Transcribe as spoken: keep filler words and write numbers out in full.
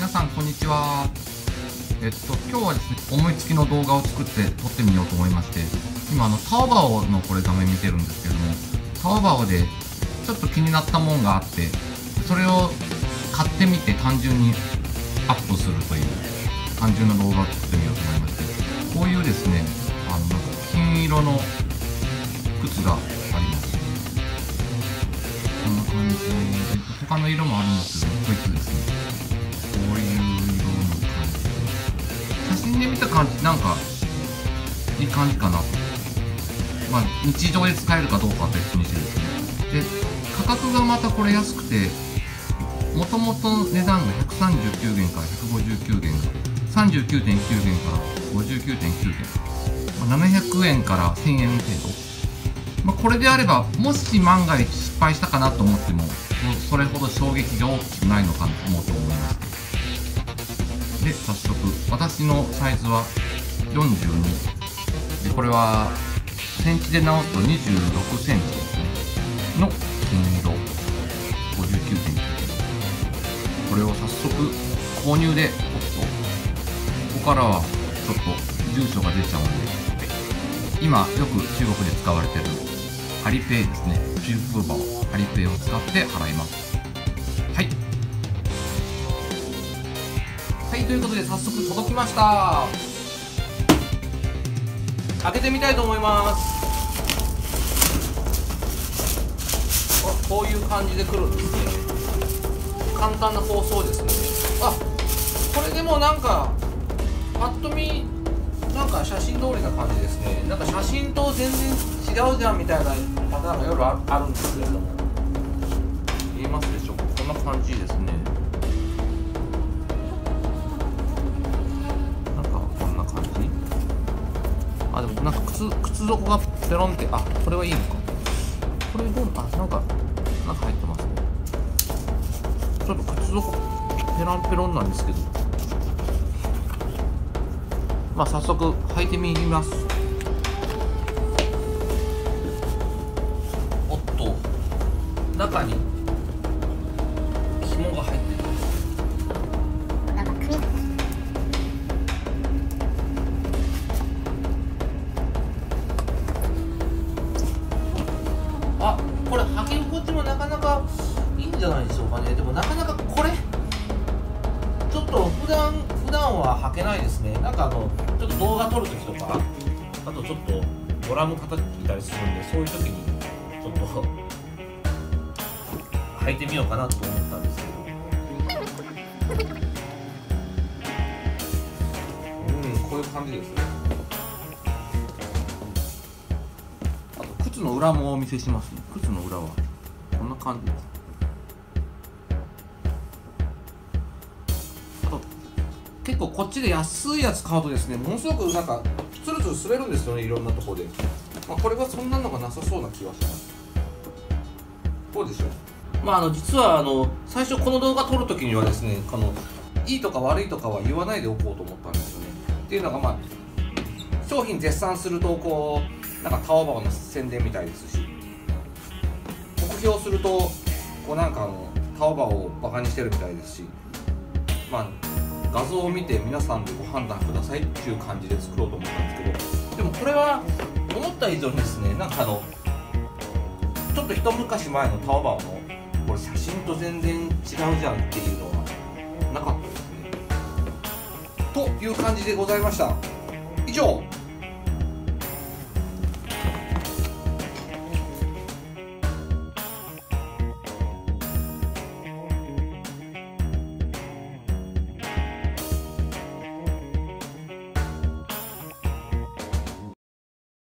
さんこんにちは。えっと今日はですね、思いつきの動画を作って撮ってみようと思いまして、今あのタオバオのこれ画面見てるんですけども、タオバオでちょっと気になったもんがあって、それを買ってみて単純にアップするという単純な動画を作ってみようと思いまして、こういうですね、あのなんか金色の靴があります。こんな感じで、他の色もあるんですけど、こいつですね。こういう色の感じで、写真で見た感じなんかいい感じかなと。まあ日常で使えるかどうかは別にしてですね。で価格がまたこれ安くて、もともと値段がひゃくさんじゅうきゅうえんからひゃくごじゅうきゅうえんが さんじゅうきゅうてんきゅうえんからごじゅうきゅうてんきゅうえん、まあ、ななひゃくえんからせんえん程度。まあ、これであれば、もし万が一失敗したかなと思っても、それほど衝撃が大きくないのかと思うと思います。で、早速、私のサイズはよんじゅうにで、これはセンチで直すとにじゅうろくセンチですねの金色 ごじゅうきゅうてんきゅうえん、これを早速購入で、おっとここからはちょっと住所が出ちゃうんで、今よく中国で使われているアリペイですね、支付宝アリペイを使って払います。はいはい、ということで早速届きました。開けてみたいと思います。こういう感じで来るんですね。簡単な包装ですね。あ、これでもなんかパッと見なんか写真通りな感じですね。なんか写真と全然違うじゃんみたいなパターンがいろいろあるんですけれども、見えますでしょうか。こんな感じですね。なんかこんな感じ。あ、でもなんか靴靴底がペロンって、あ、これはいいのか。これどう、あ、なんかなんか入ってますね。ちょっと靴底ペロンペロンなんですけど、まあ早速履いてみます。おっと、中に紐が入ってる。あ、これ履き心地もなかなかいいんじゃないでしょうかね。でもなかなかこれちょっと普段普段は履けないですね。なんかあのちょっと動画撮るときとか、あとちょっとドラム叩いたりするんで、そういう時にちょっと履いてみようかなと思ったんですけど、うん、こういう感じですね。あと靴の裏もお見せしますね。靴の裏はこんな感じです。結構こっちで安いやつ買うとですね、ものすごくなんかツルツル擦れるんですよね、いろんなところで。まあ、これはそんなのがなさそうな気がします。どうでしょう。まああの実はあの最初この動画撮るときにはですね、このいいとか悪いとかは言わないでおこうと思ったんですよね。っていうのが、まあ商品絶賛するとこうなんかタオバオの宣伝みたいですし、酷評するとこうなんかあのタオバオをバカにしてるみたいですし、まあ画像を見て皆さんでご判断くださいっていう感じで作ろうと思ったんですけど、でもこれは思った以上にですね、なんかあのちょっと一昔前のタオバオのこれ写真と全然違うじゃんっていうのはなかったですね。という感じでございました。